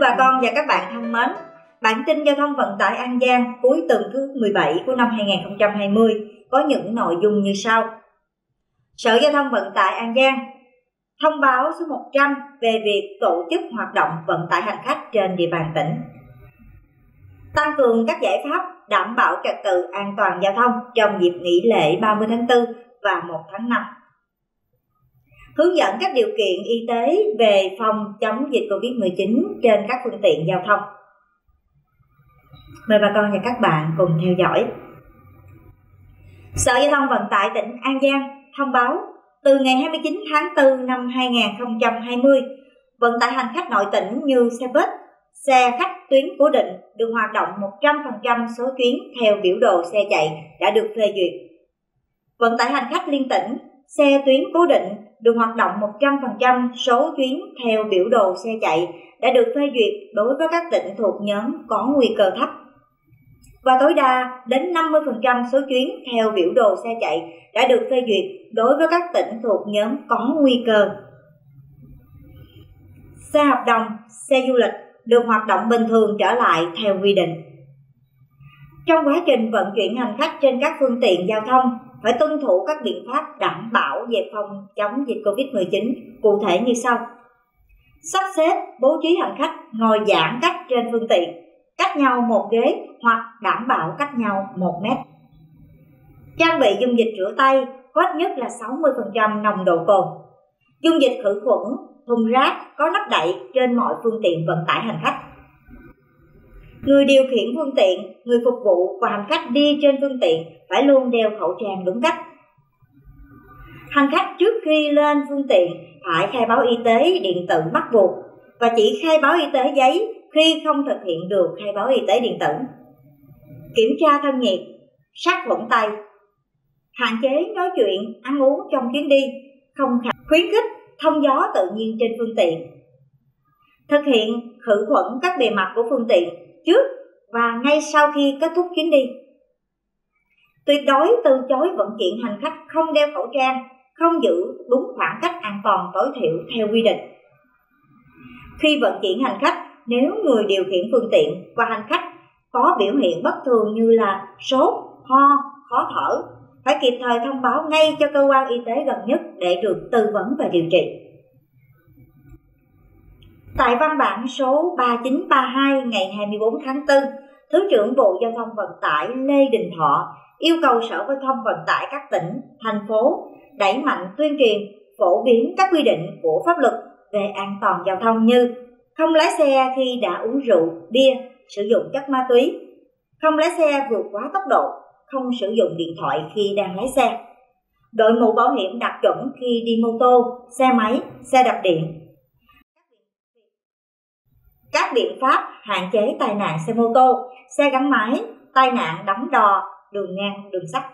bà con và các bạn thân mến, bản tin giao thông vận tải An Giang cuối tuần thứ 17 của năm 2020 có những nội dung như sau. Sở Giao thông Vận tải An Giang thông báo số 100 về việc tổ chức hoạt động vận tải hành khách trên địa bàn tỉnh. Tăng cường các giải pháp đảm bảo trật tự an toàn giao thông trong dịp nghỉ lễ 30 tháng 4 và 1 tháng 5. Hướng dẫn các điều kiện y tế về phòng chống dịch Covid-19 trên các phương tiện giao thông. Mời bà con và các bạn cùng theo dõi. Sở Giao thông Vận tải tỉnh An Giang thông báo từ ngày 29 tháng 4 năm 2020, vận tải hành khách nội tỉnh như xe bus, xe khách tuyến cố định được hoạt động 100% số chuyến theo biểu đồ xe chạy đã được phê duyệt. Vận tải hành khách liên tỉnh, xe tuyến cố định được hoạt động 100% số chuyến theo biểu đồ xe chạy đã được phê duyệt đối với các tỉnh thuộc nhóm có nguy cơ thấp. Và tối đa đến 50% số chuyến theo biểu đồ xe chạy đã được phê duyệt đối với các tỉnh thuộc nhóm có nguy cơ. Xe hợp đồng, xe du lịch được hoạt động bình thường trở lại theo quy định. Trong quá trình vận chuyển hành khách trên các phương tiện giao thông, phải tuân thủ các biện pháp đảm bảo về phòng chống dịch Covid-19 cụ thể như sau. Sắp xếp, bố trí hành khách ngồi giãn cách trên phương tiện, cách nhau 1 ghế hoặc đảm bảo cách nhau 1 mét. Trang bị dung dịch rửa tay có ít nhất là 60% nồng độ cồn. Dung dịch khử khuẩn, thùng rác có nắp đậy trên mọi phương tiện vận tải hành khách. Người điều khiển phương tiện, người phục vụ và hành khách đi trên phương tiện phải luôn đeo khẩu trang đúng cách. Hành khách trước khi lên phương tiện phải khai báo y tế điện tử bắt buộc và chỉ khai báo y tế giấy khi không thực hiện được khai báo y tế điện tử. Kiểm tra thân nhiệt, sát khuẩn tay. Hạn chế nói chuyện, ăn uống trong chuyến đi, không khuyến khích thông gió tự nhiên trên phương tiện. Thực hiện khử khuẩn các bề mặt của phương tiện trước và ngay sau khi kết thúc chuyến đi. Tuyệt đối từ chối vận chuyển hành khách không đeo khẩu trang, không giữ đúng khoảng cách an toàn tối thiểu theo quy định. Khi vận chuyển hành khách, nếu người điều khiển phương tiện và hành khách có biểu hiện bất thường như là sốt, ho, khó thở, phải kịp thời thông báo ngay cho cơ quan y tế gần nhất để được tư vấn và điều trị. Tại văn bản số 3932 ngày 24 tháng 4, Thứ trưởng Bộ Giao thông Vận tải Lê Đình Thọ yêu cầu Sở Giao thông Vận tải các tỉnh, thành phố đẩy mạnh tuyên truyền, phổ biến các quy định của pháp luật về an toàn giao thông như không lái xe khi đã uống rượu, bia, sử dụng chất ma túy, không lái xe vượt quá tốc độ, không sử dụng điện thoại khi đang lái xe, đội mũ bảo hiểm đạt chuẩn khi đi mô tô, xe máy, xe đạp điện. Các biện pháp hạn chế tai nạn xe mô tô, xe gắn máy, tai nạn đắm đò, đường ngang, đường sắt.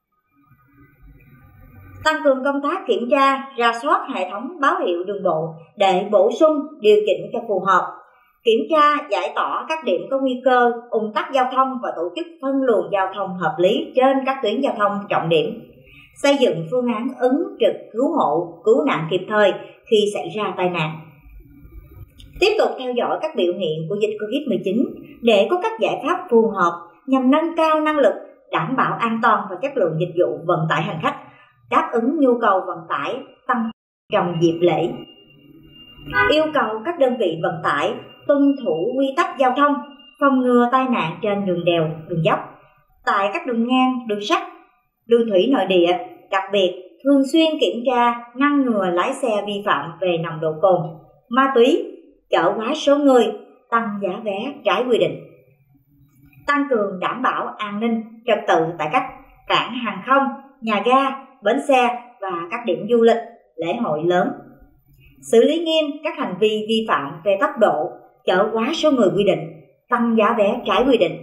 Tăng cường công tác kiểm tra, rà soát hệ thống báo hiệu đường bộ để bổ sung, điều chỉnh cho phù hợp. Kiểm tra, giải tỏa các điểm có nguy cơ, ùn tắc giao thông và tổ chức phân luồng giao thông hợp lý trên các tuyến giao thông trọng điểm. Xây dựng phương án ứng trực cứu hộ, cứu nạn kịp thời khi xảy ra tai nạn. Tiếp tục theo dõi các biểu hiện của dịch Covid-19 để có các giải pháp phù hợp nhằm nâng cao năng lực, đảm bảo an toàn và chất lượng dịch vụ vận tải hành khách, đáp ứng nhu cầu vận tải tăng trong dịp lễ. Yêu cầu các đơn vị vận tải tuân thủ quy tắc giao thông, phòng ngừa tai nạn trên đường đèo, đường dốc, tại các đường ngang, đường sắt, đường thủy nội địa, đặc biệt thường xuyên kiểm tra, ngăn ngừa lái xe vi phạm về nồng độ cồn, ma túy, chở quá số người, tăng giá vé trái quy định. Tăng cường đảm bảo an ninh, trật tự tại các cảng hàng không, nhà ga, bến xe và các điểm du lịch, lễ hội lớn. Xử lý nghiêm các hành vi vi phạm về tốc độ, chở quá số người quy định, tăng giá vé trái quy định.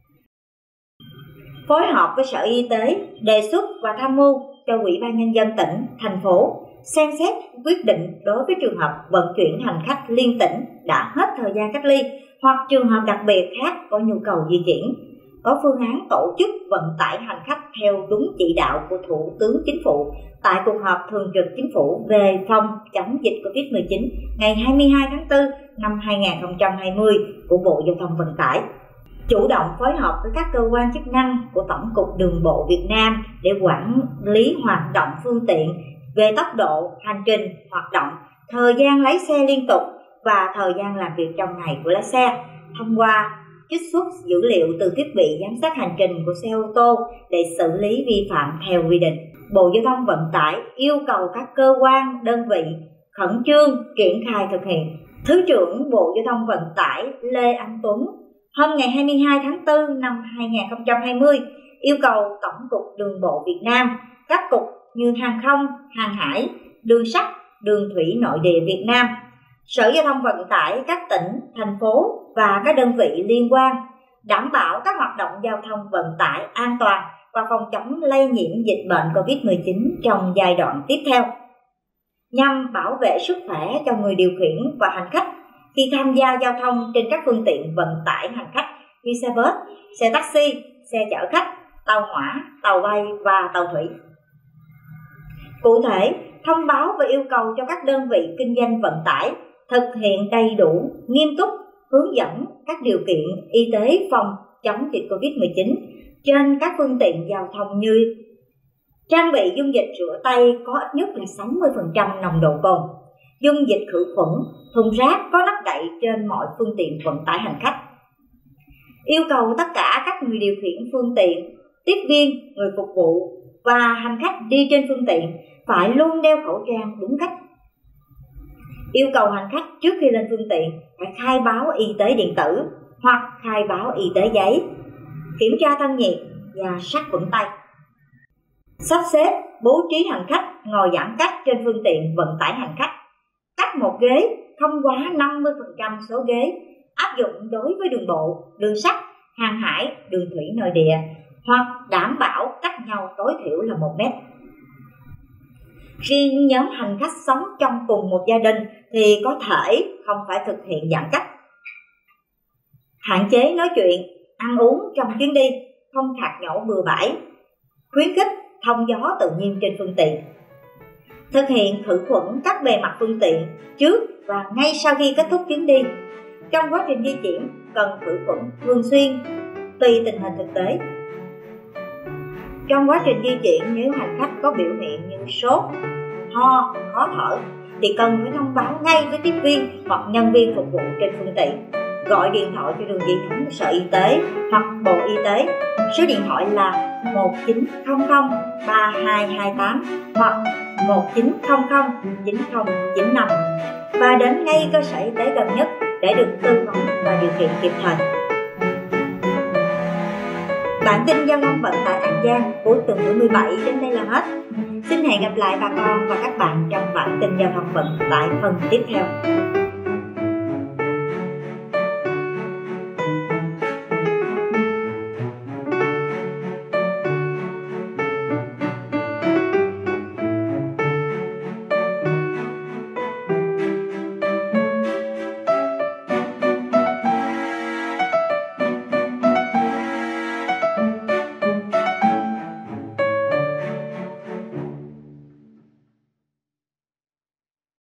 Phối hợp với Sở Y tế đề xuất và tham mưu cho Ủy ban Nhân dân tỉnh, thành phố xem xét quyết định đối với trường hợp vận chuyển hành khách liên tỉnh đã hết thời gian cách ly hoặc trường hợp đặc biệt khác có nhu cầu di chuyển, có phương án tổ chức vận tải hành khách theo đúng chỉ đạo của Thủ tướng Chính phủ tại cuộc họp thường trực Chính phủ về phòng chống dịch Covid-19 ngày 22 tháng 4 năm 2020 của Bộ Giao thông Vận tải. Chủ động phối hợp với các cơ quan chức năng của Tổng cục Đường bộ Việt Nam để quản lý hoạt động phương tiện về tốc độ, hành trình, hoạt động, thời gian lái xe liên tục và thời gian làm việc trong ngày của lái xe, thông qua trích xuất dữ liệu từ thiết bị giám sát hành trình của xe ô tô để xử lý vi phạm theo quy định. Bộ Giao thông Vận tải yêu cầu các cơ quan, đơn vị khẩn trương triển khai thực hiện. Thứ trưởng Bộ Giao thông Vận tải Lê Anh Tuấn hôm ngày 22 tháng 4 năm 2020 yêu cầu Tổng cục Đường bộ Việt Nam, các cục như hàng không, hàng hải, đường sắt, đường thủy nội địa Việt Nam, Sở Giao thông Vận tải các tỉnh, thành phố và các đơn vị liên quan đảm bảo các hoạt động giao thông vận tải an toàn và phòng chống lây nhiễm dịch bệnh COVID-19 trong giai đoạn tiếp theo, nhằm bảo vệ sức khỏe cho người điều khiển và hành khách khi tham gia giao thông trên các phương tiện vận tải hành khách như xe bus, xe taxi, xe chở khách, tàu hỏa, tàu bay và tàu thủy. Cụ thể, thông báo và yêu cầu cho các đơn vị kinh doanh vận tải thực hiện đầy đủ, nghiêm túc, hướng dẫn các điều kiện y tế phòng chống dịch COVID-19 trên các phương tiện giao thông như trang bị dung dịch rửa tay có ít nhất là 60% nồng độ cồn, dung dịch khử khuẩn, thùng rác có nắp đậy trên mọi phương tiện vận tải hành khách. Yêu cầu tất cả các người điều khiển phương tiện, tiếp viên, người phục vụ và hành khách đi trên phương tiện phải luôn đeo khẩu trang đúng cách. Yêu cầu hành khách trước khi lên phương tiện phải khai báo y tế điện tử hoặc khai báo y tế giấy, kiểm tra thân nhiệt và sát khuẩn tay. Sắp xếp bố trí hành khách ngồi giãn cách trên phương tiện vận tải hành khách, cách một ghế không quá 50% số ghế, áp dụng đối với đường bộ, đường sắt, hàng hải, đường thủy nội địa, hoặc đảm bảo cách nhau tối thiểu là 1 mét. Riêng nhóm hành khách sống trong cùng một gia đình thì có thể không phải thực hiện giãn cách. Hạn chế nói chuyện, ăn uống trong chuyến đi, không khạc nhổ bừa bãi, khuyến khích thông gió tự nhiên trên phương tiện. Thực hiện khử khuẩn các bề mặt phương tiện trước và ngay sau khi kết thúc chuyến đi. Trong quá trình di chuyển cần khử khuẩn thường xuyên tùy tình hình thực tế. Trong quá trình di chuyển nếu hành khách có biểu hiện như sốt, ho, khó thở thì cần phải thông báo ngay với tiếp viên hoặc nhân viên phục vụ trên phương tiện. Gọi điện thoại cho đường dây nóng của Sở Y tế hoặc Bộ Y tế. Số điện thoại là 1900 3228 hoặc 1900 9095 và đến ngay cơ sở y tế gần nhất để được tư vấn và điều trị kịp thời. Bản tin giao thông vận tải An Giang của tuần thứ 17 đến đây là hết. Xin hẹn gặp lại bà con và các bạn trong bản tin giao thông vận tải phần tiếp theo.